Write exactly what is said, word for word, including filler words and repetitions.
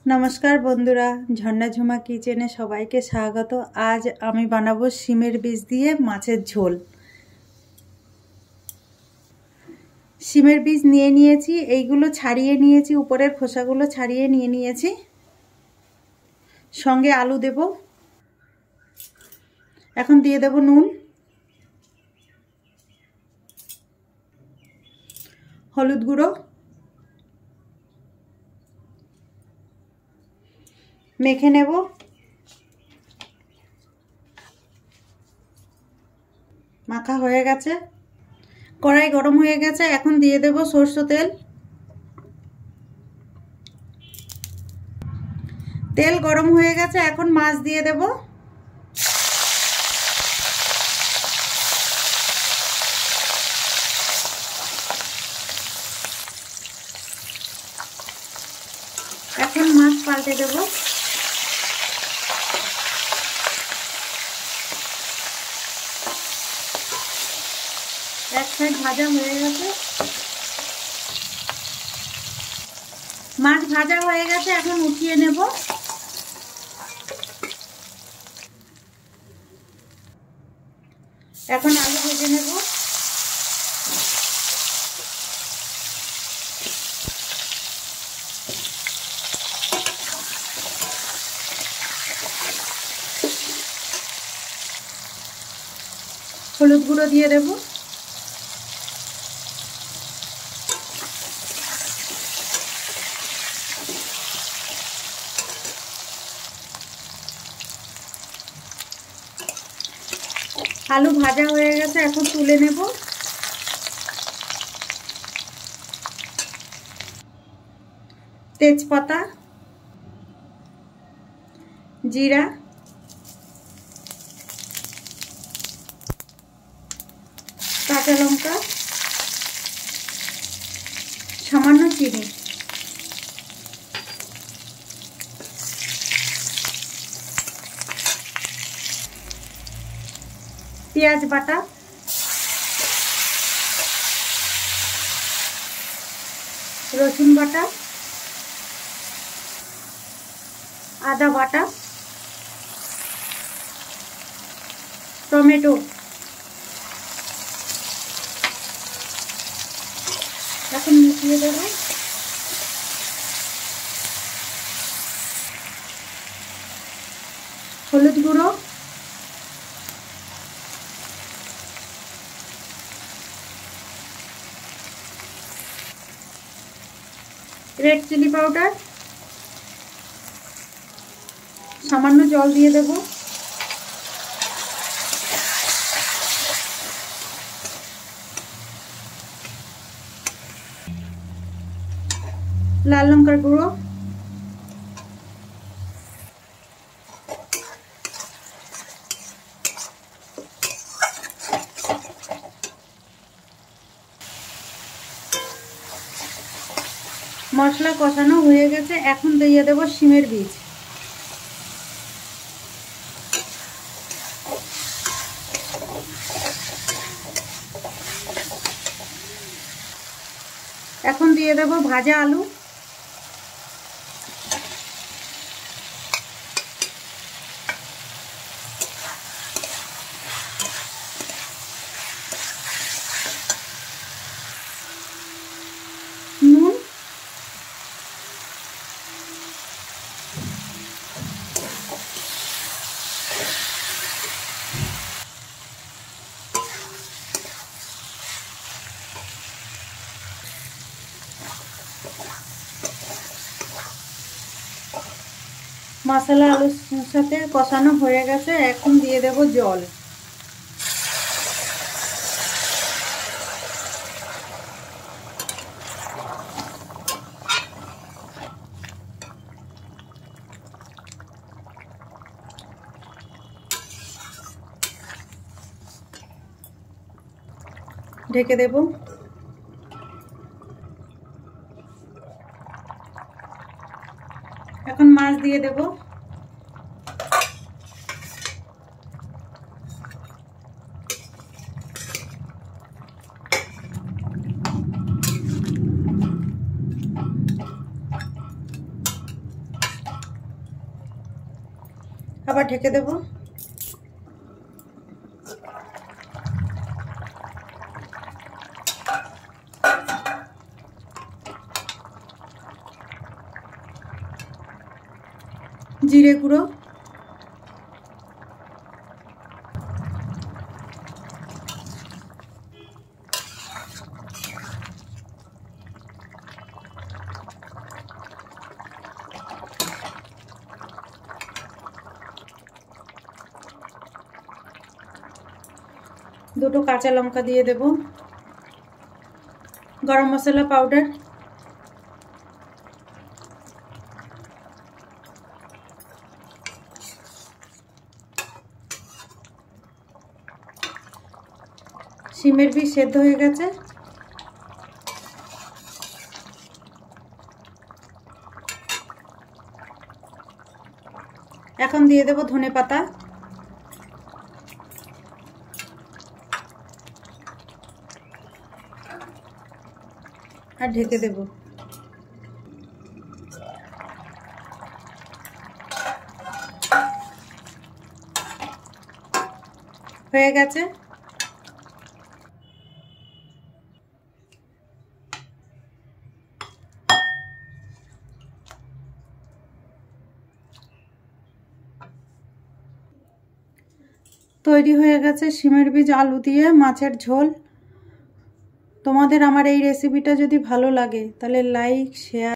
नमस्कार बंधुरा झर्णा झुमा किचेने सबाइके स्वागत। आज आमी बानाबो शिमेर बीज दिए माछेर झोल। शिमेर बीज निये नियेछि, एइगुलो छाड़िये नियेछि, ऊपरेर खोसागुलो छाड़िये निये नियेछि। संगे आलू देबो। एखन दिये देबो नुन, हलुद गुड़ो, मेखे नेब। माखा हये गेছে, कड़ाई गरम हये गेছে। এখন দিয়ে দেব সরষে তেল। তেল গরম হয়ে গেছে, এখন মাছ দিয়ে দেব। এখন মাছ পাল্টে দেব। एक साइड भाजा हो गेছে, माछ भाजा हो गेছে, এখন উঠিয়ে নেব। এখন আলু ভেজে নেব। হলুদ গুঁড়ো দিয়ে দেব। आलू भाजा हो गेছে, এখন তুলে নেব। तेजपाता, जीरा, काँचा लंका, सामान्य चीनी, पेঁয়াজ बाटा, रसुन बाटा, आदा बाटा, टमेटो, এখন মিশিয়ে দেব। হলুদ গুঁড়ো, रेड चिली पाउडार, सामान्य जल दिए देब। लाल लंकार गुঁড়ো, मसला कषानो हो गेছে, এখন দিয়ে দেব শিমের বীজ। এখন দিয়ে দেব ভাজা আলু। নুন, मसाला आलुर साथे कषानो हो गेছে, এখন দিয়ে দেব জল। ঢেকে দেব। এখন মাছ দিয়ে দেব। আবার ঢেকে দেব। জিরে গুঁড়ো, দুটো কাঁচা লঙ্কা দিয়ে দেব, গরম মশলা পাউডার, শিমের বীজ সেদ্ধ হয়ে গেছে। এখন দিয়ে দেব ধনে পাতা, আর ঢেকে দেব। হয়ে গেছে। তৈরি হয়ে গেছে শিমের বীজ আলু দিয়ে মাছের ঝোল। তোমাদের আমার এই রেসিপিটা যদি ভালো লাগে তাহলে লাইক শেয়ার